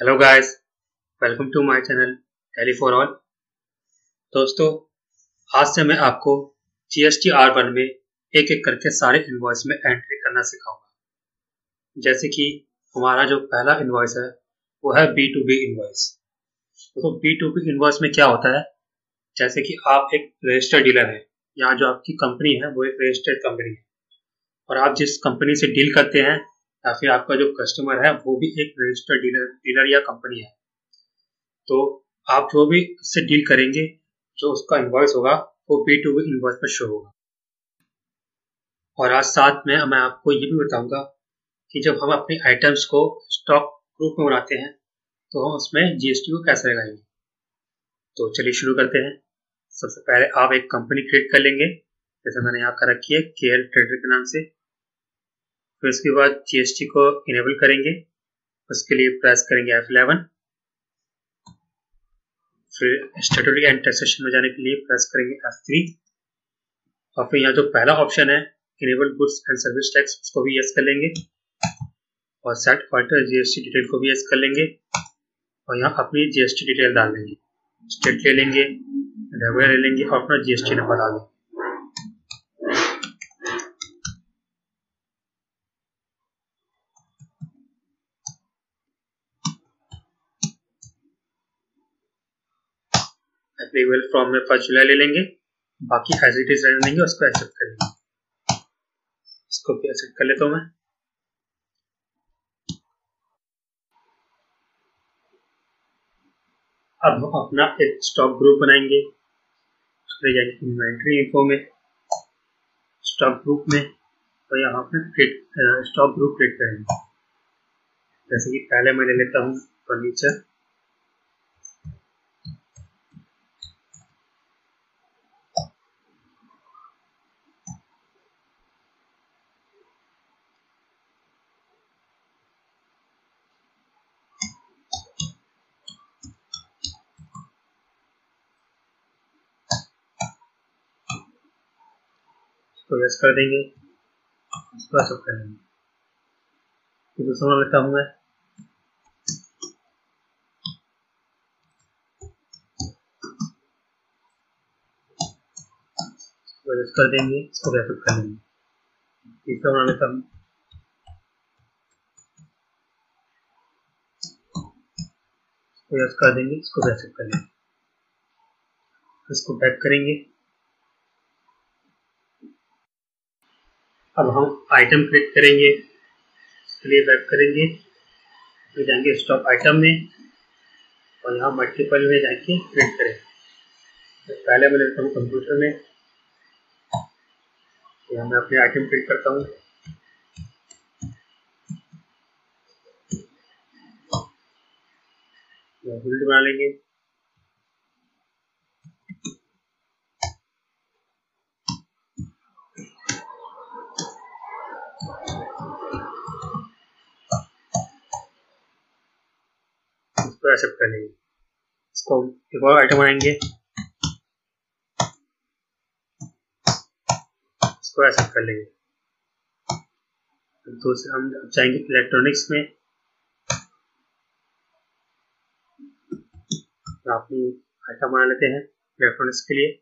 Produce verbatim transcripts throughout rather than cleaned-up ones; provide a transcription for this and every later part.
Hello guys, welcome to my channel Tally for all. दोस्तों, आज से मैं आपको जीएसटी आर वन में एक एक करके सारे इनवॉइस में एंट्री करना सिखाऊंगा। जैसे कि हमारा जो पहला इनवॉइस है वो है बी टू बी इनवॉइस। तो बी टू बी इनवॉइस में क्या होता है, जैसे कि आप एक रजिस्टर्ड डीलर हैं या जो आपकी कंपनी है वो एक रजिस्टर्ड कंपनी है और आप जिस कंपनी से डील करते हैं या फिर आपका जो कस्टमर है वो भी एक रजिस्टर्ड डीलर डीलर या कंपनी है। तो आप जो भी इससे डील करेंगे, जो उसका इनवॉइस होगा वो बी टू बी इनवॉइस पर शो होगा। और आज साथ में मैं आपको ये भी बताऊंगा कि जब हम अपने आइटम्स को स्टॉक ग्रुप में बनाते हैं तो हम उसमें जीएसटी को कैसे लगाएंगे। तो चलिए शुरू करते हैं। सबसे पहले आप एक कंपनी क्रिएट कर लेंगे, जैसे मैंने यहाँ कर रखी है केएल ट्रेडर के नाम से। फिर उसके बाद जीएसटी को इनेबल करेंगे, उसके लिए प्रेस करेंगे एफ इलेवन। फिर स्टैट्यूटरी एंड टैक्सेशन में जाने के लिए प्रेस करेंगे एफ थ्री। और फिर यहाँ जो पहला ऑप्शन है enable goods and service tax, उसको भी यस कर लेंगे और सेट ऑल्टर जीएसटी डिटेल को भी यस कर लेंगे और यहाँ अपनी जीएसटी डिटेल डाल देंगे। स्टेट ले लेंगे, रेगुलर ले लेंगे और अपना जीएसटी नंबर डाल देंगे। एप्लीकेबल फॉर्म में फर्स्ट जुलाई ले लेंगे, बाकी एज इट इज रहने देंगे, उसको एक्सेप्ट करेंगे। इसको भी एक्सेप्ट कर लेता हूँ मैं। अब हम अपना एक स्टॉक ग्रुप बनाएंगे, उसके जाएंगे इन्वेंट्री इन्फो में, स्टॉक ग्रुप में, तो यहाँ पे स्टॉक ग्रुप क्रिएट करेंगे। जैसे कि पहले मैं ले लेता हूँ फर्नीचर, तो यस कर देंगे, इसको एक्सेप्ट कर लेंगे। फिर दूसरा लेता हूँ मैं, इसको यस कर देंगे, इसको एक्सेप्ट कर लेंगे। तीसरा बना लेता हूँ, इसको यस कर देंगे, इसको एक्सेप्ट कर लेंगे। इसको बैक करेंगे। अब हम आइटम क्रिएट करेंगे, इसके लिए बैक करेंगे, फिर जाएंगे स्टॉक आइटम में और यहाँ मल्टीपल में जाके क्रिएट करेंगे। तो पहले मैं लेता हूँ कंप्यूटर में, यहाँ मैं अपने आइटम क्रिएट करता हूँ। बिल्ड बना लेंगे, इसको एक्सेप्ट कर लेंगे। इसको एक और आइटम बनाएंगे, इसको एक्सेप्ट कर लेंगे। दूसरे हम जाएंगे इलेक्ट्रॉनिक्स में, अपनी आइटम बना लेते हैं इलेक्ट्रॉनिक्स के लिए।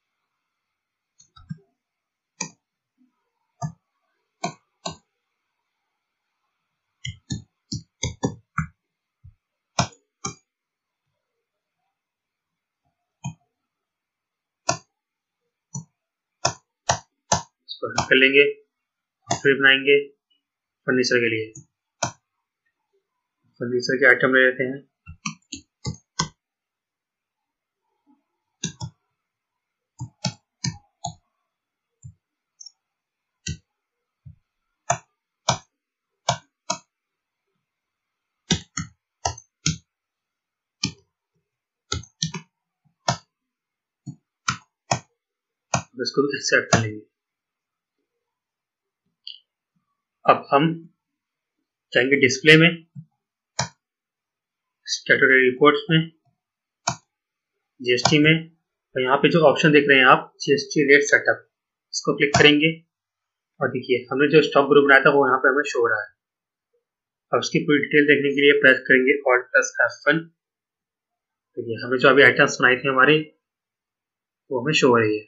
इसको कर लेंगे, फिर बनाएंगे फर्नीचर के लिए। फर्नीचर के आइटम ले लेते हैं, इसको भी एक्सेप्ट कर लेंगे। अब हम जाएंगे डिस्प्ले में, स्टैट्यूटरी रिपोर्ट्स में, जीएसटी में, और यहाँ पे जो ऑप्शन देख रहे हैं आप जीएसटी रेट सेटअप, इसको क्लिक करेंगे और देखिए हमने जो स्टॉक ग्रुप बनाया था वो यहाँ पे हमें शो हो रहा है। अब उसकी पूरी डिटेल देखने के लिए प्रेस करेंगे ऑल्ट प्लस एफ वन। देखिए हमें जो अभी आइटम्स बनाई थी हमारी वो हमें शो हो रही है।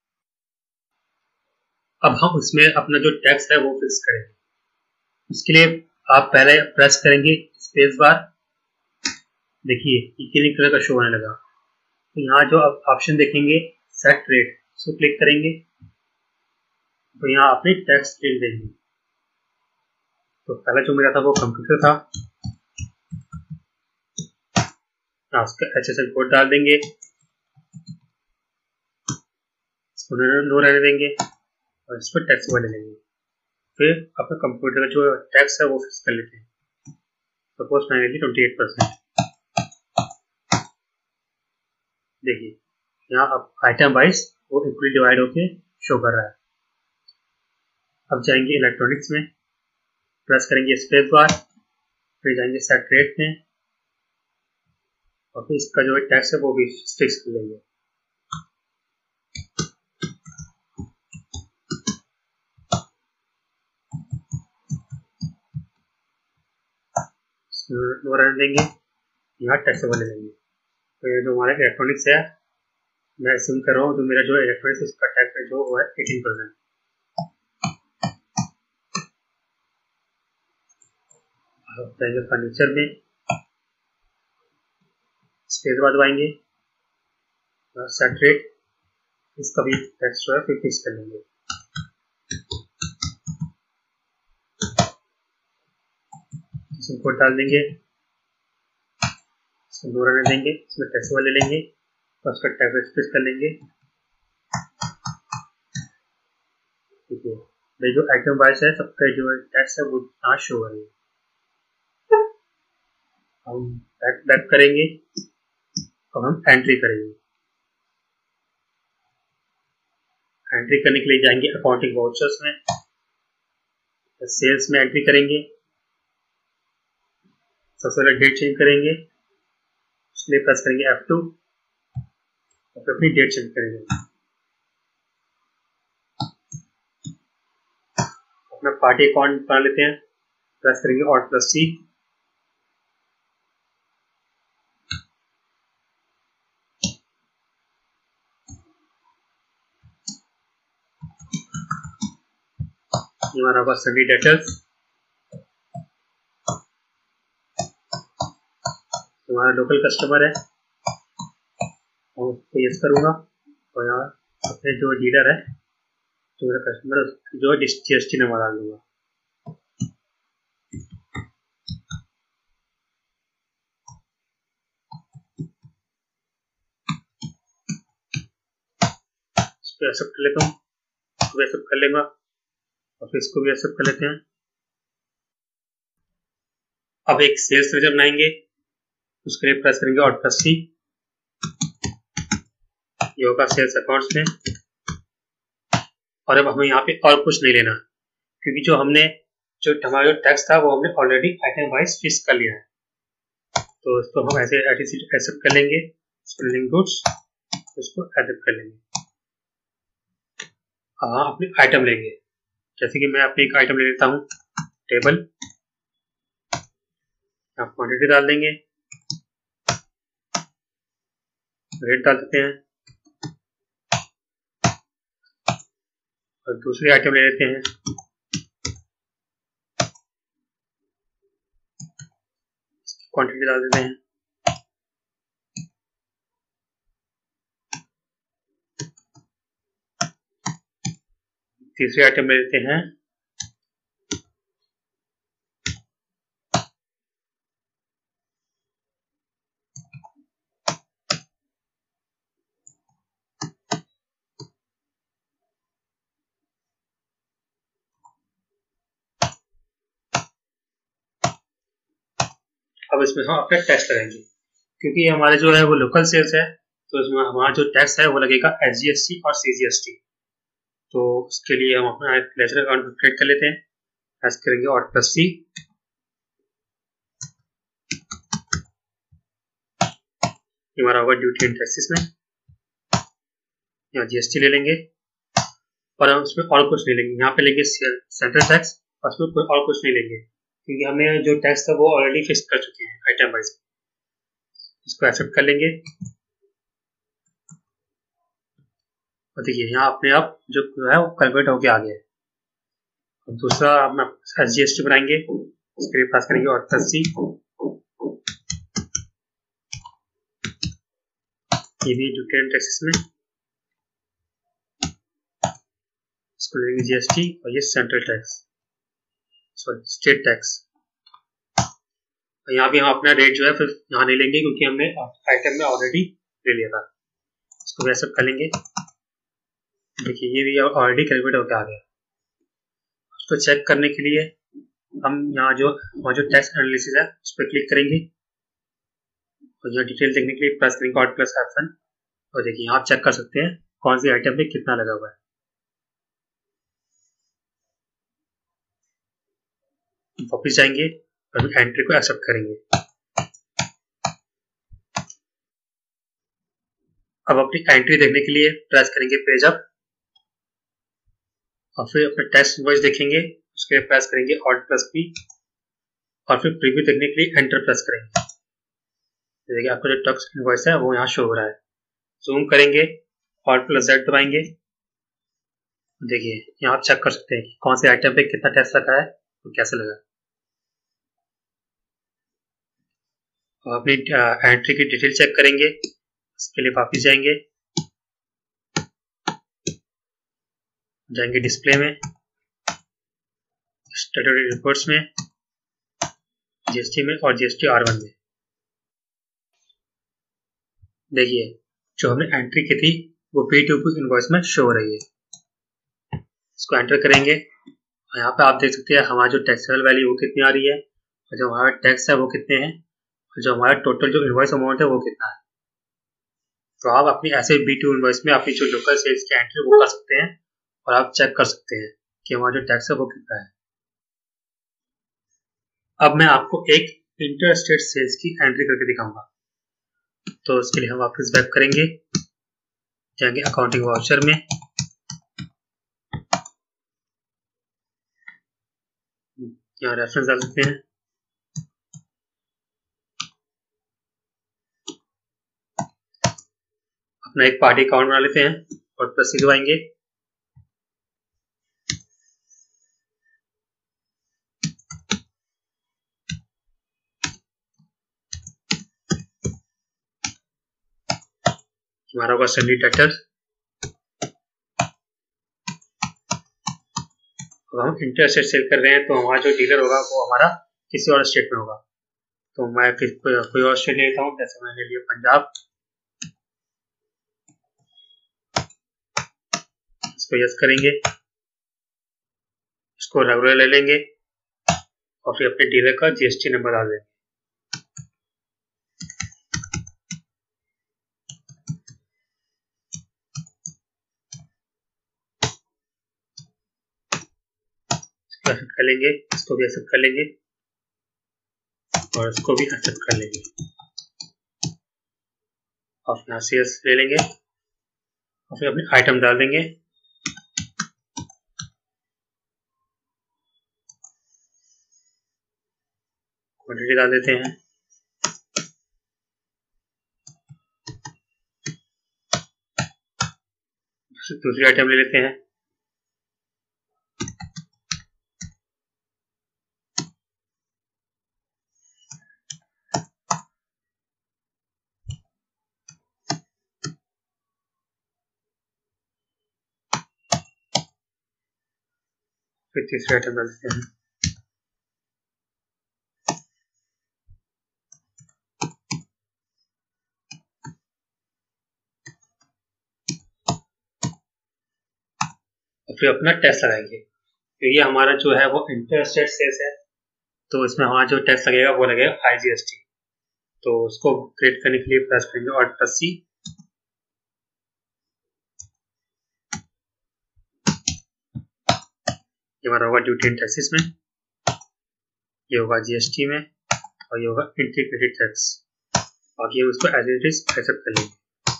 अब हम उसमें अपना जो टेक्स्ट है वो फिक्स करेंगे। उसके लिए आप पहले प्रेस करेंगे स्पेस बार। देखिए ग्रीन कलर का शो होने लगा। तो यहाँ जो आप ऑप्शन देखेंगे सेट रेट, उसको क्लिक करेंगे तो यहाँ अपने टेक्स्ट फील्ड देंगे। तो पहला जो मेरा था वो कंप्यूटर था, उसका एच एस एल कोड डाल देंगे, नो रहने देंगे और इस पर टेक्स्ट वाले लेंगे। फिर अपने कंप्यूटर का जो टेक्स्ट है वो फिक्स कर लेते हैं। Suppose finally twenty eight percent. देखिए यहाँ अब आइटम वाइज वो इक्वली डिवाइड होके शो कर रहा है। अब जाएंगे इलेक्ट्रॉनिक्स में, प्रेस करेंगे स्पेस बार, फिर जाएंगे सेट रेट में और फिर इसका जो टेक्स्ट है वो भी फिक्स कर लेंगे। नो रहने देंगे, यहाँ टेक्स्ट वाले लेंगे। तो ये जो हमारा इलेक्ट्रॉनिक्स है, मैं अज्यूम कर रहा हूँ जो मेरा जो इलेक्ट्रॉनिक्स उसका टैक्स है जो वो है एटीन परसेंट। फर्नीचर में स्पेस बार दबाएंगे, सेट रेट, इसका भी टेक्स्ट जो है फिर फिक्स कर लेंगे। इसमें कोड डाल देंगे, इसको दो रहने देंगे, इसमें टेक्स्ट वाले लेंगे और उसका टैक्स फिक्स कर लेंगे। ठीक है, जो आइटम वाइज है सबका जो टैक्स है वो यहाँ शो हो रही है। हम बैक बैक करेंगे और हम एंट्री करेंगे। एंट्री करने के लिए जाएंगे अकाउंटिंग वाउचर्स में, सेल्स में एंट्री करेंगे। सबसे पहले डेट चेंज करेंगे, इसलिए प्रेस करेंगे एफ टू और फिर अपनी डेट चेंज करेंगे। अपना पार्टी अकाउंट बना लेते हैं, प्रेस करेंगे ऑल्ट प्लस सी। ये हमारा होगा सभी डेटर्स। हमारा लोकल कस्टमर है और उसको यस करूंगा और यहाँ अपने जो डीलर है जो मेरा कस्टमर जो जी एस टी नंबर डाल दूंगा। इसको एक्सेप्ट कर लेता हूँ, इसको भी एक्सेप्ट कर लेगा और फिर इसको भी एक्सेप्ट कर लेते हैं। अब एक सेल्स लेजर बनाएंगे, उसके लिए प्रेस करेंगे ऑल्ट प्लस सी। ये होगा सेल्स अकाउंट्स में। और अब हमें यहाँ पे और कुछ नहीं लेना क्योंकि जो हमने जो हमारा जो टैक्स था वो हमने ऑलरेडी आइटम वाइज फिक्स कर लिया है। तो इसको हम ऐसे एक्सेप्ट कर लेंगे, स्पेलिंग गुड्स, इसको एक्सेप्ट कर लेंगे। हाँ अपनी आइटम लेंगे, जैसे कि मैं अपनी एक आइटम ले लेता हूँ टेबल, आप क्वांटिटी डाल देंगे, रेट डाल देते हैं और दूसरी आइटम ले लेते हैं, क्वांटिटी डाल देते हैं। तीसरी आइटम ले लेते हैं, अब इसमें हम अपना टैक्स लगाएंगे क्योंकि हमारे जो है वो लोकल सेल्स है, तो इसमें हमारा जो टैक्स है वो लगेगा एस जी एस टी और सी जी एस टी। तो उसके लिए हम अपना लेजर अकाउंट क्रिएट कर लेते हैं, प्रेस करेंगे ऑल्ट प्लस सी। हमारा होगा ड्यूटी एंड टैक्सेस में, यहाँ जी एस टी ले लेंगे और हम उसमें और कुछ नहीं लेंगे। यहाँ पे लेंगे सेंट्रल टैक्स और उसमें कोई और कुछ नहीं लेंगे। क्योंकि हमने जो टैक्स था वो ऑलरेडी फिक्स कर चुके हैं आइटम वाइज। इसको एक्सेप्ट कर लेंगे और देखिए यहाँ अपने आप जो है वो कन्वर्ट होके आ गया है। और दूसरा हम एस जी एस टी बनाएंगे, उसके लिए पास करेंगे और प्लस सी, ये भी डिफरेंट टैक्सेस में इसको लेंगे जीएसटी और ये central tax sorry state tax. यहाँ भी हम अपना रेट जो है फिर यहाँ नहीं लेंगे क्योंकि हमने आइटम में ऑलरेडी ले लिया था। इसको वैसे कर लेंगे। देखिए ये भी ऑलरेडी कैलकुलेट होकर आ गया। उसको चेक करने के लिए हम यहाँ जो वहाँ जो टैक्स एनालिसिस है उस पर क्लिक करेंगे और यहाँ डिटेल देखने के लिए प्लस करेंगे ऑल्ट प्लस एफ वन और देखिए यहाँ आप चेक कर सकते हैं कौन सी आइटम पे कितना लगा हुआ है। वापस जाएंगे और एंट्री को एक्सेप्ट करेंगे। अब अपनी एंट्री देखने के लिए प्रेस करेंगे पेज अप और फिर अपने टैक्स इनवॉइस देखेंगे, उसके लिए प्रेस करेंगे ऑल्ट प्लस पी और फिर प्रीव्यू देखने के लिए एंटर प्रेस करेंगे। देखिए आपका जो टैक्स इनवॉइस है वो यहाँ शो हो रहा है। जूम करेंगे, ऑल्ट प्लस जेड दबाएंगे। देखिए यहाँ आप चेक कर सकते हैं कि कौन से आइटम पे कितना टैक्स लगा है और कैसे लगा। और अपनी एंट्री की डिटेल चेक करेंगे, उसके लिए वापस जाएंगे जाएंगे डिस्प्ले में, स्टैट्यूटरी रिपोर्ट्स में, जीएसटी में और जीएसटी आर वन में। देखिए जो हमने एंट्री की थी वो पी टू पी इनवॉइस में शो हो रही है। इसको एंटर करेंगे और यहाँ पे आप देख सकते हैं हमारा जो टैक्सेबल वैल्यू वो कितनी आ रही है और जो हमारा टैक्स है वो कितने हैं और जो हमारा टोटल जो इनवॉइस अमाउंट है वो कितना है। तो आप अपनी ऐसे बी टू इनवॉइस में अपनी जो लोकल सेल्स की एंट्री वो कर सकते हैं और आप चेक कर सकते हैं कि हमारा जो टैक्स है वो कितना है। अब मैं आपको एक इंटर स्टेट सेल्स की एंट्री करके दिखाऊंगा। तो उसके लिए हम वापस बैक करेंगे, जाएंगे अकाउंटिंग वाउचर में, यहाँ रेफरेंस डाल सकते हैं। अपना एक पार्टी अकाउंट बना लेते हैं और प्रोसीड दबाएंगे। हमारा होगा सैलरी डेटर। अब हम इंटर स्टेट सेल कर रहे हैं तो हमारा जो डीलर होगा वो हमारा किसी और स्टेट में होगा। तो मैं कोई, कोई और स्टेट लेता हूँ, जैसे मैंने लिया पंजाब। इसको यस करेंगे, इसको रेगुलर ले लेंगे और फिर अपने डीलर का जीएसटी नंबर डाल देंगे। एक्सेप्ट कर लेंगे, इसको भी एक्सेप्ट कर लेंगे और इसको भी एक्सेप्ट कर लेंगे और यहाँ सेल्स ले लेंगे और फिर अपने आइटम डाल देंगे। क्वांटिटी डाल देते हैं, दूसरी आइटम ले लेते हैं। फिर तीसरी आइटम डाल देते हैं। और फिर अपना टैक्स लगाएंगे। तो ये हमारा जो है वो इंटर स्टेट सेल्स है, तो इसमें हमारा जो टैक्स लगेगा वो लगेगा आईजीएसटी। तो उसको क्रिएट करने के लिए प्रेस करेंगे ऑल्ट प्लस सी। ये हमारा होगा ड्यूटी एंड टैक्सेस में, ये होगा जीएसटी में और ये होगा इंटीग्रेटेड टैक्स। और ये उसको एज इट इज एक्सेप्ट कर लेंगे।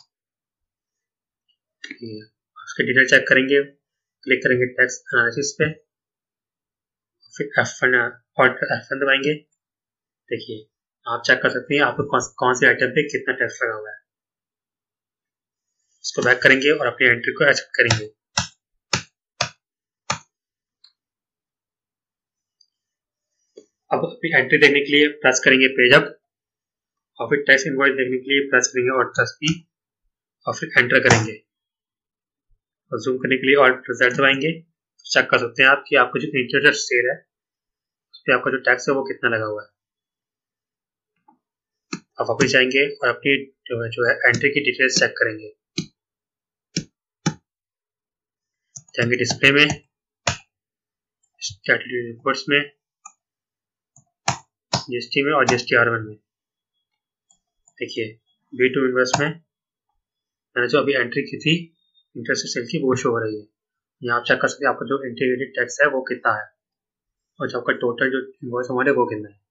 उसके डिटेल चेक करेंगे, क्लिक करेंगे टैक्स एनालिसिस पे, फिर एफ वन और एफ वन दबाएंगे। देखिए आप चेक कर सकते हैं आपको कौन, कौन से आइटम पे कितना टैक्स लगा हुआ है। इसको बैक करेंगे और अपनी एंट्री को एक्सेप्ट करेंगे। अब अपनी एंट्री देखने के लिए प्रेस करेंगे पेज अप और फिर टैक्स इनवॉइस देखने के लिए प्रेस करेंगे और प्लस पी और फिर एंटर करेंगे और जूम करने के लिए और जेड दबाएंगे। चेक कर सकते हैं आप कि आपको जो इंटरेस्ट सेल है उस पर आपका जो टैक्स है वो कितना लगा हुआ है। अब वापस जाएंगे और अपनी जो है जो है एंट्री की डिटेल्स चेक करेंगे। जाएंगे डिस्प्ले में, स्टैट्यूटरी रिपोर्ट्स में, जीएसटी में और जीएसटी आर वन में। देखिए बी टू इन्वेस्ट में मैंने जो अभी एंट्री की थी इंटरेस्ट सेल की वो शो हो रही है। यहाँ आप चेक कर सकते हैं आपका जो इंटीग्रेटेड टैक्स है वो कितना है और जो आपका टोटल जो इनवॉइस अमाउंट है वो कितना है।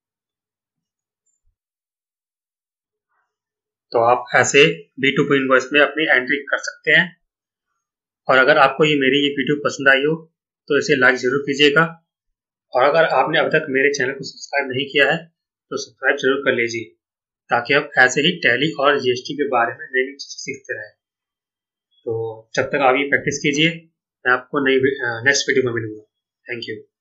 तो आप ऐसे बी टू बी इनवॉइस में अपनी एंट्री कर सकते हैं। और अगर आपको ये मेरी ये वीडियो पसंद आई हो तो इसे लाइक जरूर कीजिएगा और अगर आपने अब तक मेरे चैनल को सब्सक्राइब नहीं किया है तो सब्सक्राइब जरूर कर लीजिए ताकि आप ऐसे ही टैली और जीएसटी के बारे में नई नई चीजें सीखते रहें। तो जब तक आप ये प्रैक्टिस कीजिए मैं आपको नई नेक्स्ट वीडियो में मिलूंगा। Thank you.